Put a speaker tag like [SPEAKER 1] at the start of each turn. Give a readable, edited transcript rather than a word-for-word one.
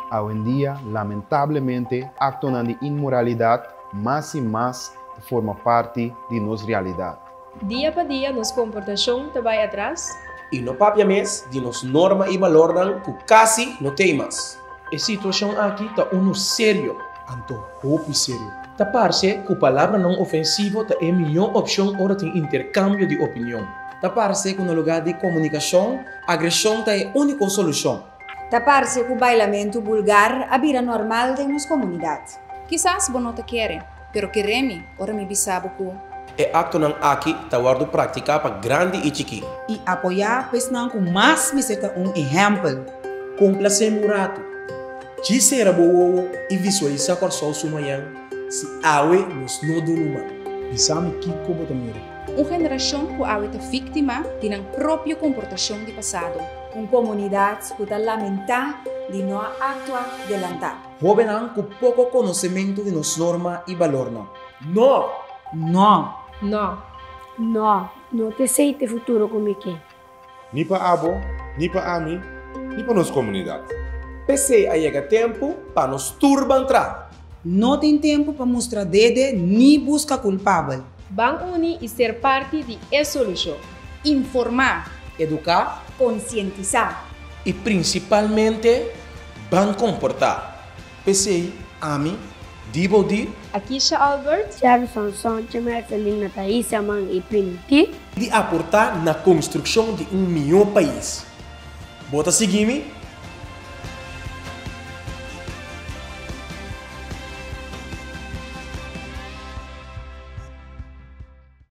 [SPEAKER 1] Hoy en día, lamentablemente, actos de inmoralidade mais e mais forma parte de nossa realidade.
[SPEAKER 2] Dia para dia, nossa comportação vai atrás.
[SPEAKER 3] E no papia mês, de nos norma e valor que quase não temos. A situação aqui está sério.
[SPEAKER 4] Anto, roupa sério.
[SPEAKER 3] Tá parece que a palavra não ofensiva é a melhor opção para ter intercâmbio de opinião.
[SPEAKER 5] Tá parece que no lugar de comunicação, agressão é a única solução.
[SPEAKER 6] Tá parece que o bailamento vulgar é a vida normal de nossa comunidade.
[SPEAKER 7] Quizás você não quer, pero queremos, ora me bisabo que
[SPEAKER 3] É acto não aqui tá guardo praticar para grande e chiquinho.
[SPEAKER 8] E apoiar pois não com mais me será exemplo.
[SPEAKER 3] Complacer murato. Dizer boa e visualizar com só sumayan se awe nos no dunuma.
[SPEAKER 4] Pisamos que como também.
[SPEAKER 7] uma geração que é vítima de uma própria comportação do passado.
[SPEAKER 6] Uma comunidade que está lamentar de não actuar delantar.
[SPEAKER 5] Jovens com pouco conhecimento de nossa norma e valor.
[SPEAKER 3] Não!
[SPEAKER 8] Não.
[SPEAKER 2] Não.
[SPEAKER 9] Não te sei ter futuro como que.
[SPEAKER 10] Ni para abo, ni para ami, ni para nossa comunidade.
[SPEAKER 3] Pensei aí é tempo para nos turbantar.
[SPEAKER 8] Não tem tempo para mostrar dedo nem buscar culpável.
[SPEAKER 2] Vamos unir e ser parte de essa solução.
[SPEAKER 7] Informar,
[SPEAKER 5] Educar
[SPEAKER 6] Conscientizar.
[SPEAKER 3] E principalmente, van comportar. Pensei, ami, dibo di,
[SPEAKER 2] Aqui é Albert.
[SPEAKER 9] Tiago Sansão, Chamar Felina Thaís, Amang e Primiti.
[SPEAKER 3] de aportar na construção de melhor país. Bota seguir-me